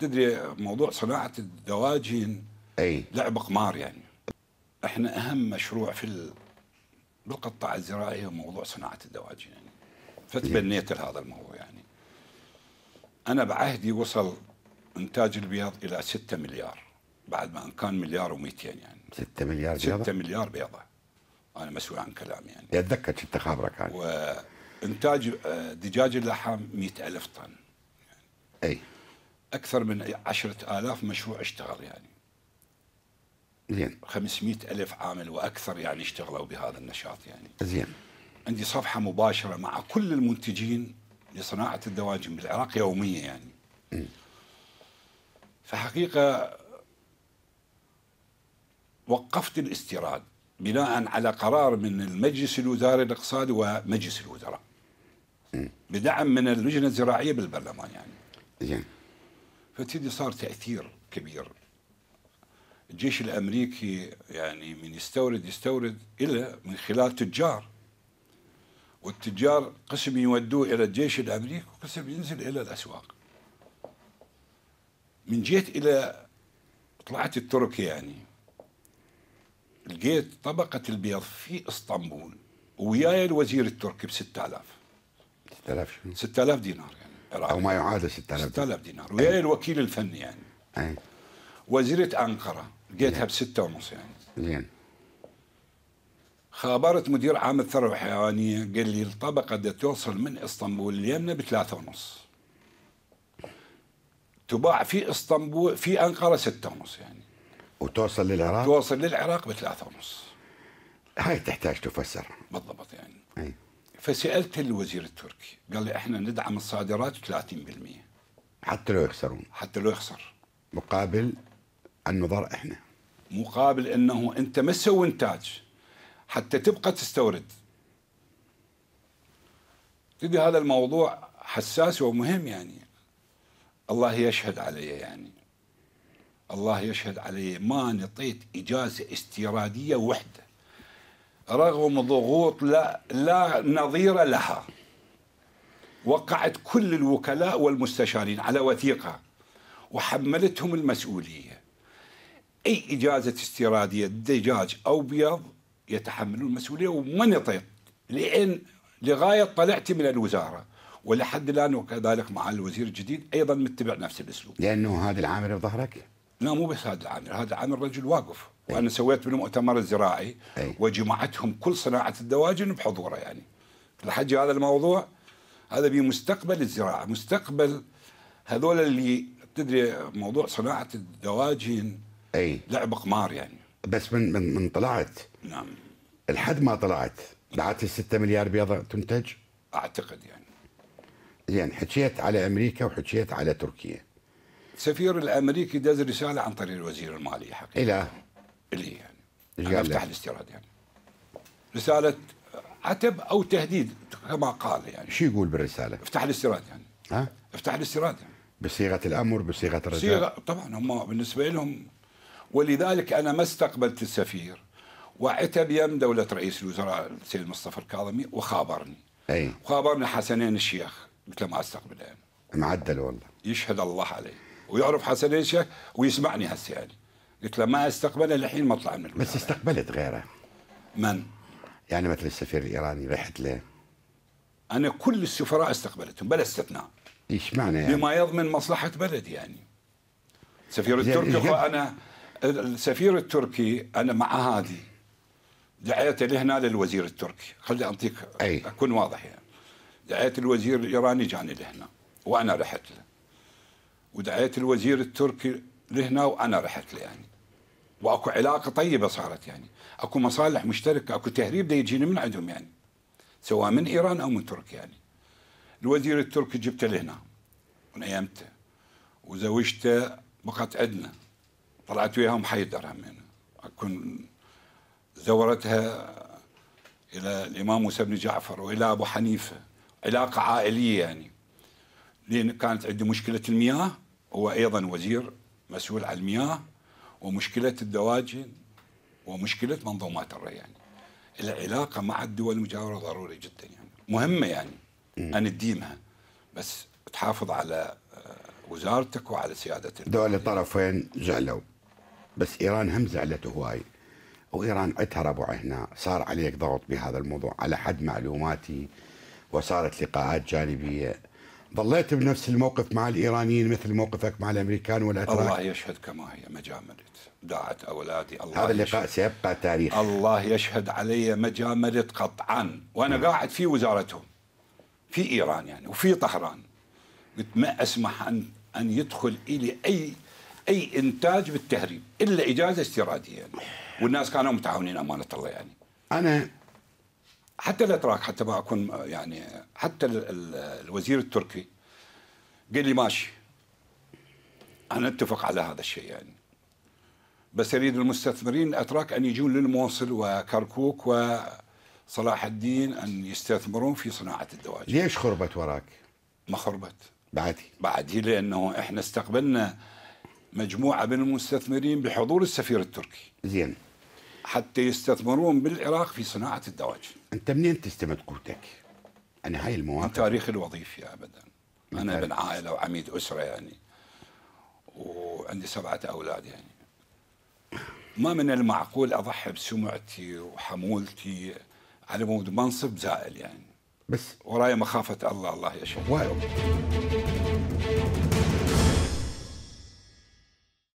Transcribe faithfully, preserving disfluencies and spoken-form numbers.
تدري موضوع صناعه الدواجن اي لعب قمار يعني. احنا اهم مشروع في ال... بالقطاع الزراعي هو موضوع صناعه الدواجن يعني. فتبنيت لهذا الموضوع يعني. انا بعهدي وصل انتاج البيض الى ستة مليار بعد ما كان مليار ومئتين يعني. ستة مليار بيضة؟ ستة مليار بيضة. انا مسؤول عن كلامي يعني. اتذكر كنت خابرك هذا. وانتاج دجاج اللحم مئة ألف طن يعني. اي اكثر من عشرة آلاف مشروع اشتغل يعني. زين. خمسمئة ألف عامل واكثر يعني اشتغلوا بهذا النشاط يعني. زين. عندي صفحة مباشرة مع كل المنتجين لصناعة الدواجن بالعراق يوميا يعني. م. فحقيقة وقفت الاستيراد بناء على قرار من المجلس الوزاري الاقتصادي ومجلس الوزراء. م. بدعم من اللجنة الزراعية بالبرلمان يعني. زين. فتدي صار تأثير كبير. الجيش الأمريكي يعني من يستورد يستورد إلى من خلال تجار. والتجار قسم يودوه إلى الجيش الأمريكي وقسم ينزل إلى الأسواق. من جيت إلى طلعت التركي يعني. لقيت طبقة البيض في اسطنبول وياي الوزير التركي ب ستة آلاف. ستة آلاف شنو؟ ستة آلاف دينار يعني. أو ما يعادل ستة آلاف. ستة آلاف دينار وياي الوكيل الفني يعني. أي. وزيرة أنقرة لقيتها بستة ونص يعني. زين. خابرت مدير عام الثروة الحيوانية قال لي الطبقة بدها توصل من اسطنبول اليمنى بثلاثة ونص. تباع في اسطنبول في أنقرة ستة ونص يعني. وتوصل للعراق؟ توصل للعراق بثلاثة ونص. هاي تحتاج تفسر. بالضبط يعني. أي. فسألت الوزير التركي قال لي احنا ندعم الصادرات ثلاثين بالمئة. حتى لو يخسرون. حتى لو يخسر. مقابل النظر احنا. مقابل انه انت ما تسوي انتاج حتى تبقى تستورد. تدري هذا الموضوع حساس ومهم يعني. الله يشهد علي يعني. الله يشهد علي ما نطيت اجازه استيراديه وحده رغم ضغوط لا لا نظير لها. وقعت كل الوكلاء والمستشارين على وثيقه وحملتهم المسؤوليه. اي اجازه استيراديه دجاج او بيض يتحملون المسؤوليه وما نطيت لان لغايه طلعت من الوزاره ولحد الان وكذلك مع الوزير الجديد ايضا متبع نفس الاسلوب. لانه هذا العامل بظهرك؟ لا مو بس هذا العامل، هذا العامل رجل واقف. أي. وانا سويت بالمؤتمر الزراعي أي. وجمعتهم كل صناعه الدواجن بحضوره يعني. لحد هذا الموضوع هذا بمستقبل الزراعه، مستقبل هذول اللي تدري موضوع صناعه الدواجن اي لعب قمار يعني. بس من من من طلعت نعم لحد ما طلعت بعد الستة مليار بيضة تنتج؟ اعتقد يعني. زين. حكيت على امريكا وحكيت على تركيا. السفير الامريكي دز رساله عن طريق الوزير الماليه حقيقه. الى اللي يعني انا افتح الاستيراد يعني. رساله عتب او تهديد كما قال يعني. شو يقول بالرساله؟ افتح الاستيراد يعني. ها؟ افتح الاستيراد يعني. بصيغه الامر بصيغه الرجاء؟ صيغه طبعا هم بالنسبه لهم. ولذلك انا ما استقبلت السفير وعتب يم دوله رئيس الوزراء السيد مصطفى الكاظمي وخابرني. اي. وخابرني حسنين الشيخ قلت له ما استقبله يعني. معدل والله. يشهد الله عليه ويعرف حسنين الشيخ ويسمعني هسه يعني. قلت له ما استقبله للحين ما طلع من الوزاره. بس استقبلت غيره. من؟ يعني مثل السفير الايراني رحت له؟ انا كل السفراء استقبلتهم بلا استثناء. ايش معنى يعني؟ بما يضمن مصلحه بلدي يعني. السفير التركي انا السفير التركي انا مع هذه دعيت لهنا للوزير التركي. خلي اعطيك أي. اكون واضح يعني. دعيت الوزير الايراني جاني لهنا وانا رحت له. ودعيت الوزير التركي لهنا وانا رحت له يعني. واكو علاقه طيبه صارت يعني. اكو مصالح مشتركه، اكو تهريب دا يجيني من عندهم يعني. سواء من ايران او من تركيا يعني. الوزير التركي جبته لهنا ونيمته وزوجته بقت عندنا. طلعت وياهم حيدر همين. اكون زورتها الى الامام موسى بن جعفر والى ابو حنيفه. علاقه عائليه يعني. لان كانت عندي مشكله المياه، هو ايضا وزير مسؤول عن المياه ومشكله الدواجن ومشكله منظومات الري يعني. العلاقه مع الدول المجاوره ضروري جدا يعني. مهمه يعني ان تديمها بس تحافظ على وزارتك وعلى سيادة دول الطرفين زعلوا، بس ايران هم زعلت هواي، وايران عدها ربع هنا، صار عليك ضغط بهذا الموضوع على حد معلوماتي، وصارت لقاءات جانبيه. ظليت بنفس الموقف مع الايرانيين مثل موقفك مع الامريكان والاتراك؟ الله يشهد كما هي ما جاملت، داعت اولادي. الله هذا اللقاء يشهد. سيبقى تاريخ. الله يشهد علي ما جاملت قطعا، وانا م. قاعد في وزارتهم في ايران يعني وفي طهران، قلت ما اسمح ان ان يدخل الي اي اي انتاج بالتهريب الا اجازه استيراديه يعني. والناس كانوا متعاونين امانه الله يعني. انا حتى الاتراك، حتى ما اكون يعني، حتى ال ال الوزير التركي قال لي ماشي، انا اتفق على هذا الشيء يعني، بس يريد المستثمرين الاتراك ان يجون للموصل وكركوك وصلاح الدين ان يستثمرون في صناعه الدواجن. ليش خربت وراك؟ ما خربت بعدي بعدي لانه احنا استقبلنا مجموعه من المستثمرين بحضور السفير التركي زين حتى يستثمرون بالعراق في صناعه الدواجن. انت منين تستمد قوتك؟ انا هاي المواقف من تاريخي الوظيفي ابدا. انا ابن عائله وعميد اسره يعني، وعندي سبعه اولاد يعني. ما من المعقول اضحي بسمعتي وحمولتي على مود منصب زائل يعني. بس وراي مخافه الله. الله يشهد.